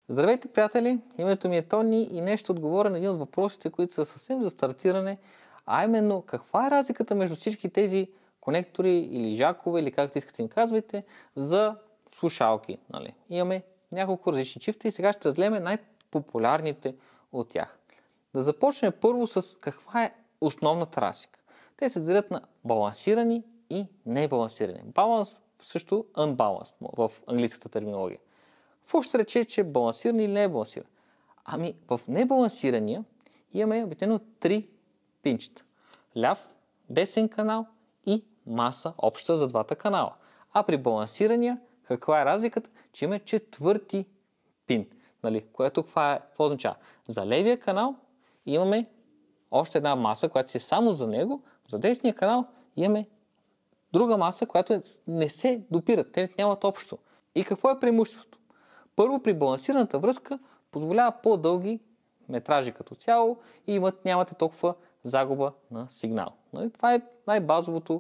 Здравейте, приятели! Името ми е Тони и нещо отговоря на един от въпросите, които са съвсем за стартиране, а именно каква е разликата между всички тези конектори или жакове, или както искате им казвайте, за слушалки. Нали? Имаме няколко различни чифта и сега ще разгледаме най-популярните от тях. Да започнем първо с каква е основната разлика. Те се делят на балансирани и небалансирани. Баланс също unbalanced в английската терминология. Какво ще рече, че е балансиран или не е балансиран? Ами, в небалансирания имаме обикновено три пинчета. Ляв, десен канал и маса обща за двата канала. А при балансирания, каква е разликата? Че имаме четвърти пин. Нали? Какво означава? За левия канал имаме още една маса, която си е само за него. За десния канал имаме друга маса, която не се допират. Те нямат общо. И какво е преимуществото? Първо, при балансираната връзка позволява по-дълги метражи като цяло и нямате толкова загуба на сигнал. Това е най-базовото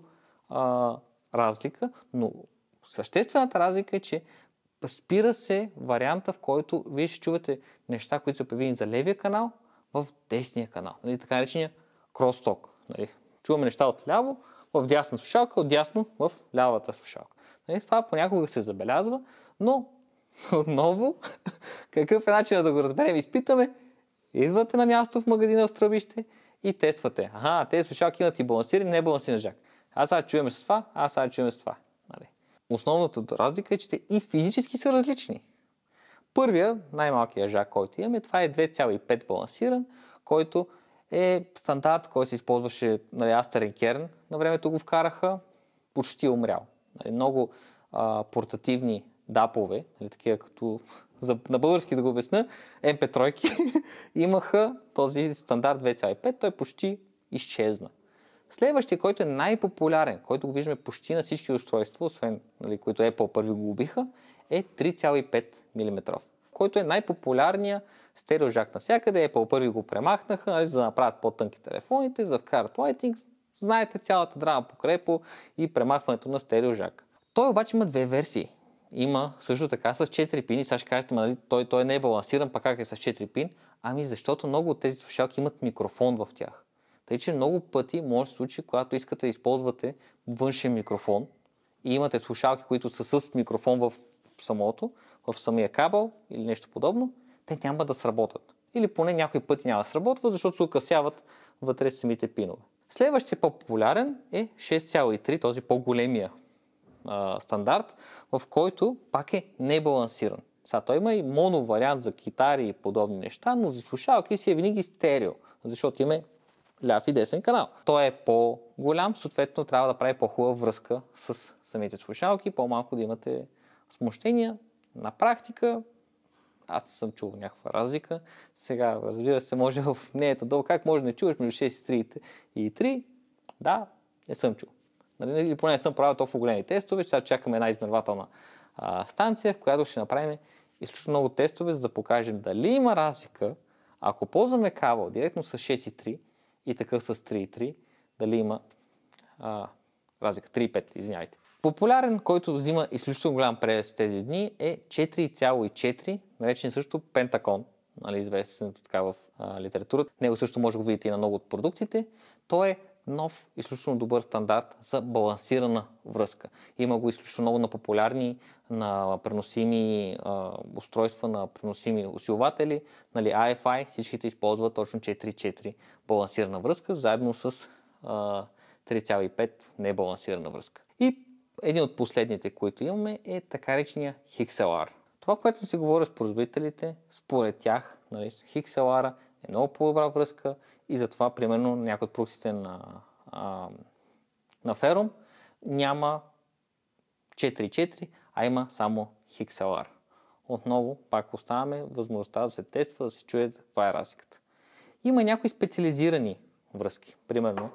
разлика, но съществената разлика е, че спира се варианта, в който вие ще чувате неща, които са предвидени за левия канал в десния канал. Така наречения кросток. Чуваме неща от ляво в дясна слушалка, от дясно в лявата слушалка. Това понякога се забелязва, но отново, какъв е начинът да го разберем? Изпитаме, идвате на място в магазина в Стръбище и тествате. Тези слушалки имат и балансиран и небалансиран жак. Сега чуваме с това, сега чуваме с това. Основната разлика е, че те и физически са различни. Първия, най-малкият жак, който имаме, това е 2,5 балансиран, който е стандарт, който се използваше Астерен Керн. На времето го вкараха, почти умрял. Много портативни дапове, такива като на български да го обясня, MP3 имаха този стандарт 2,5, той почти изчезна. Следващия, който е най-популярен, който го виждаме почти на всички устройства, освен които Apple първи го убиха, е 3,5 мм, който е най-популярният стереожак навсякъде. Apple първи го премахнаха, за да направят по-тънки телефоните, за да вкарат Lightning. Знаете цялата драма покрай Apple и премахването на стереожак. Той обаче има две версии. Има също така с 4 пини. Сега ще кажете, той не е балансиран, пък как е с 4 пин? Защото много от тези слушалки имат микрофон в тях. Тъй, че много пъти може да се случи, когато искате да използвате външен микрофон и имате слушалки, които са с микрофон в самия кабел или нещо подобно, те няма да сработят. Или поне някои пъти няма да сработват, защото се укъсяват вътре самите пинове. Следващия по-популярен е 6,3, този по-големия стандарт, в който пак е небалансиран. Той има и моно вариант за китари и подобни неща, но за слушалки си е винаги стерео, защото има ляв и десен канал. Той е по-голям, съответно трябва да прави по-хубава връзка с самите слушалки, по-малко да имате смущения. На практика, аз не съм чувал някаква разлика. Сега, разбира се, може в мнението долу, как може да не чуваш между 6 и 3? Да, не съм чул. Или поне не съм правил толкова големи тестове. Сега чакаме една измервателна станция, в която ще направим изключително много тестове, за да покажем дали има разлика, ако ползваме кабел директно с 6,3 и такъв с 3,3, дали има разлика. 3,5, извинявайте. Популярен, който взима изключително голям прелес тези дни, е 4,4, наречен също Pentagon, известен така в литературата. Него също може да го видите и на много от продуктите. Той е нов, изключително добър стандарт за балансирана връзка. Има го изключително много на популярни, на преносими устройства, на преносими усилватели. iFi, всичките използват точно 4,4 балансирана връзка, заедно с 3,5 небалансирана връзка. И един от последните, които имаме, е така речения XLR. Това, което се говори с производителите, според тях, XLR е много по-добра връзка и затова, примерно, някои от продуктите на Ferrum няма 4.4, а има само XLR. Отново, пак оставяме възможността да се тества, да се чуе каква е разликата. Има някои специализирани връзки. Примерно,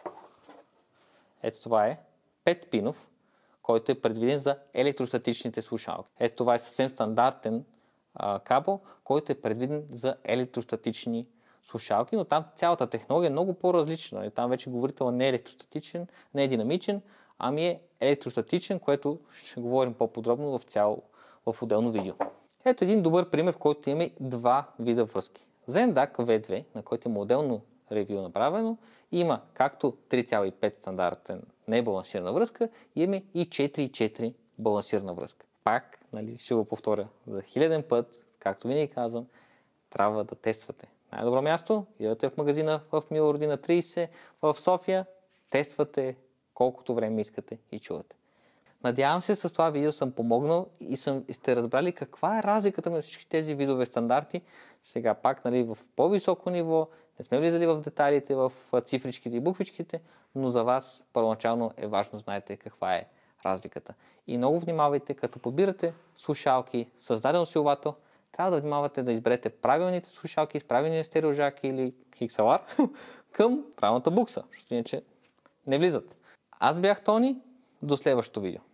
ето това е 5-пинов, който е предвиден за електростатичните слушалки. Ето това е съвсем стандартен кабел, който е предвиден за електростатични слушалки, но там цялата технология е много по-различна. Там вече говорителът не е електростатичен, не е динамичен, ами е електростатичен, което ще говорим по-подробно в отделно видео. Ето един добър пример, в който имаме два вида връзки. За NDAC V2, на който има отделно ревю направено, има както 3,5 стандартен небалансирана връзка, имаме и 4,4 балансирана връзка. Пак, ще го повторя за хиляден път, както винаги казвам, трябва да тествате. Най-добро място, идете в магазина в Мила Родина 30 в София, тествате колкото време искате и чувате. Надявам се с това видео съм помогнал и сте разбрали каква е разликата между всички тези видове стандарти. Сега пак в по-високо ниво, не сме влизали в детайлите, в цифричките и буквичките, но за вас първоначално е важно да знаете каква е разликата. И много внимавайте, като подбирате слушалки с даден усилвател, трябва да внимавате да изберете правилните слушалки с правилния стереожак или XLR към правилната букса, защото иначе не влизат. Аз бях Тони, до следващото видео.